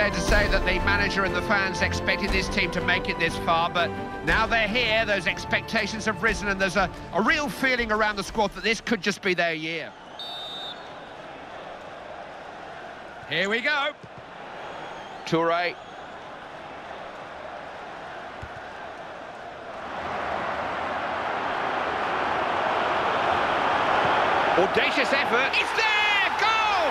cliche to say that the manager and the fans expected this team to make it this far, but now they're here, those expectations have risen, and there's a real feeling around the squad that this could just be their year. Here we go. Toure. Audacious effort. It's there! Goal!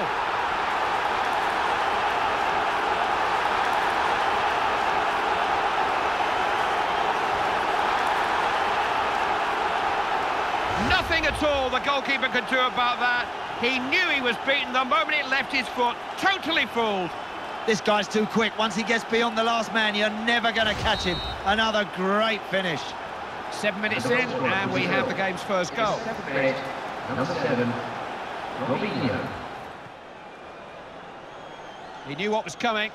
Nothing at all the goalkeeper could do about that. He knew he was beaten the moment it left his foot. Totally fooled. This guy's too quick. Once he gets beyond the last man, you're never going to catch him. Another great finish. 7 minutes in, and we have the game's first goal. Number 7, Robinho. He knew what was coming.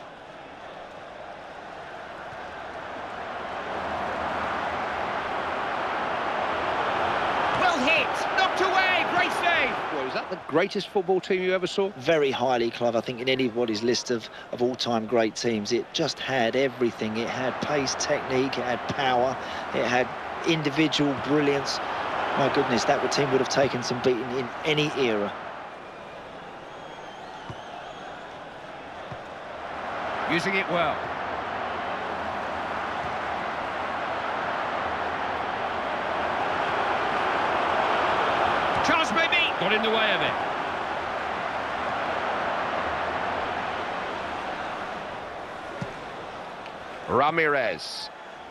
Well hit, knocked away, great save. Well, was that the greatest football team you ever saw? Very highly, Clive. I think in anybody's list of all-time great teams, it just had everything. It had pace, technique, it had power, it had individual brilliance. My goodness, that team would have taken some beating in any era. Using it well. Chance maybe, got in the way of it. Ramirez.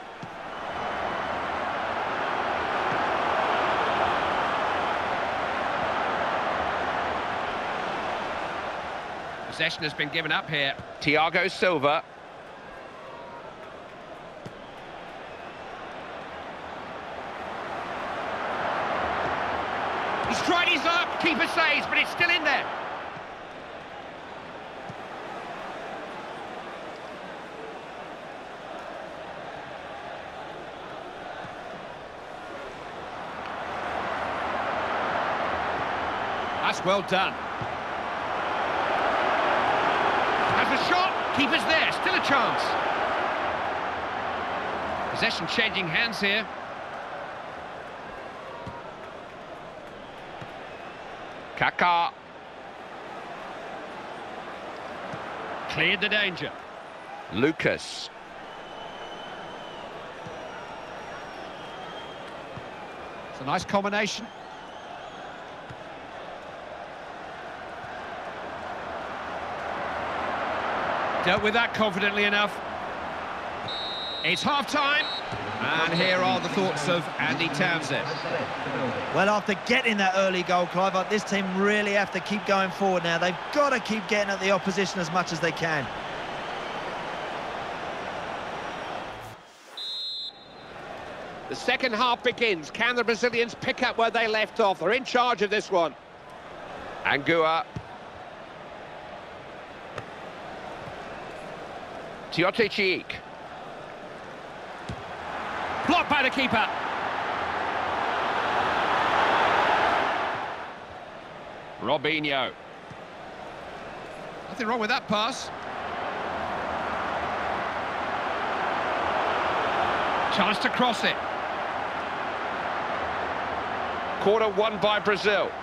Possession has been given up here. Thiago Silva. He's tried his luck, keeper saves, but it's still in there. That's well done. Has a shot, keeper's there, still a chance. Possession changing hands here. Kaká. Cleared the danger. Lucas. It's a nice combination. Dealt with that confidently enough. It's half-time, and here are the thoughts of Andy Townsend. Well, after getting that early goal, Clive, this team really have to keep going forward now. They've got to keep getting at the opposition as much as they can. The second half begins. Can the Brazilians pick up where they left off? They're in charge of this one. Angua. Tiote Cheek. Blocked by the keeper. Robinho. Nothing wrong with that pass. Chance to cross it. Corner won by Brazil.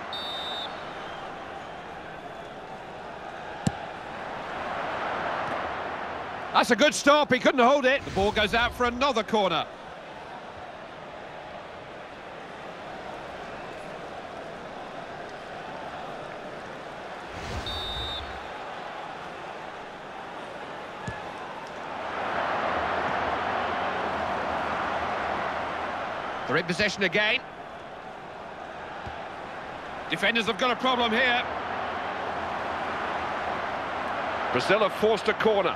That's a good stop, he couldn't hold it. The ball goes out for another corner. They're in possession again. Defenders have got a problem here. Brazil have forced a corner.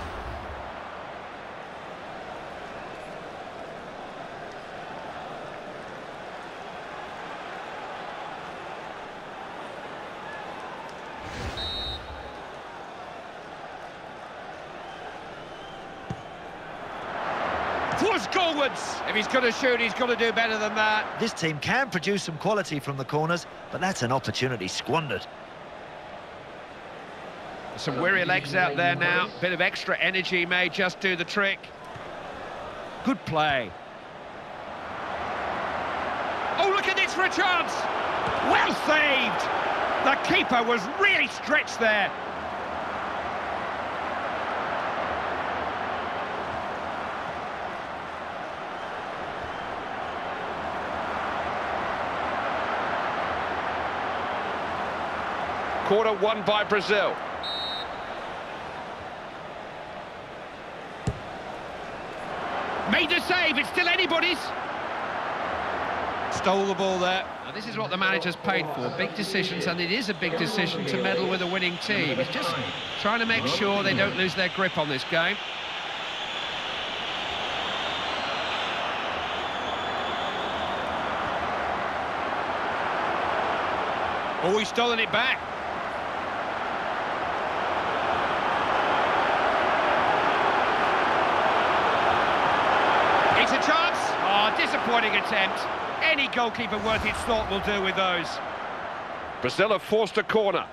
Towards goalwards. If he's going to shoot, he's got to do better than that. This team can produce some quality from the corners, but that's an opportunity squandered. Some weary legs out there now. Bit of extra energy may just do the trick. Good play. Oh, look at this for a chance! Well saved! The keeper was really stretched there. Corner won by Brazil. Made the save, it's still anybody's. Stole the ball there. Now, this is what the manager's paid for, big decisions, and it is a big decision to meddle with a winning team. It's just trying to make sure they don't lose their grip on this game. Oh, he's stolen it back. It's a chance. Oh, disappointing attempt. Any goalkeeper worth its salt will do with those. Brazil have forced a corner.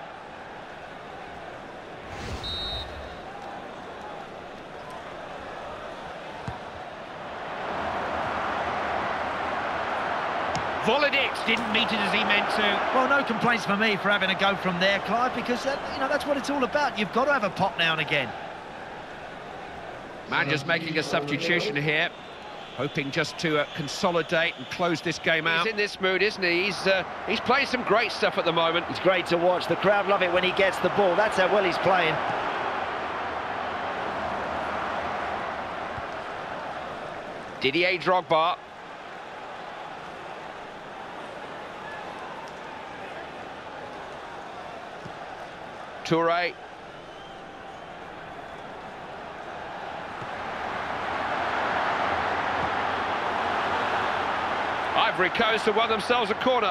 Volleyed it, didn't meet it as he meant to. Well, no complaints for me for having a go from there, Clive, because you know, that's what it's all about. You've got to have a pop now and again. Manager's making a substitution here, hoping just to consolidate and close this game out. He's in this mood, isn't he? He's playing some great stuff at the moment. It's great to watch. The crowd love it when he gets the ball. That's how well he's playing. Didier Drogba. Touré. Ivory Coast have won themselves a corner.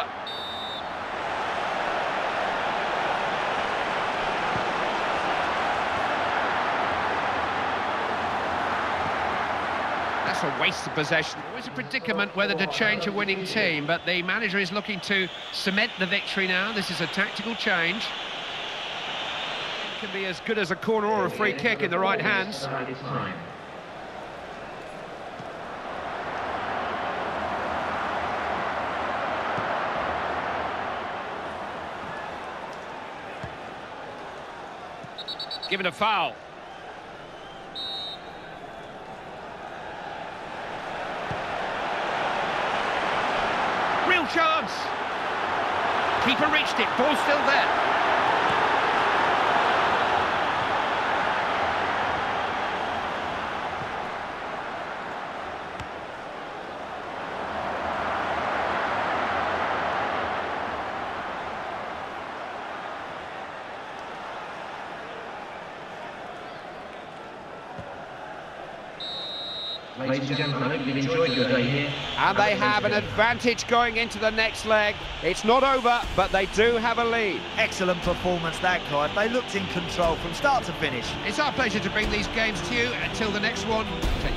That's a waste of possession. Always a predicament whether to change a winning team, but the manager is looking to cement the victory now. This is a tactical change. It can be as good as a corner or a free kick in the right hands. Given a foul. Real chance. Keeper reached it, ball still there. Ladies and gentlemen, I hope you've enjoyed your day here. And they have an advantage going into the next leg. It's not over, but they do have a lead. Excellent performance, that, Clive. They looked in control from start to finish. It's our pleasure to bring these games to you. Until the next one, take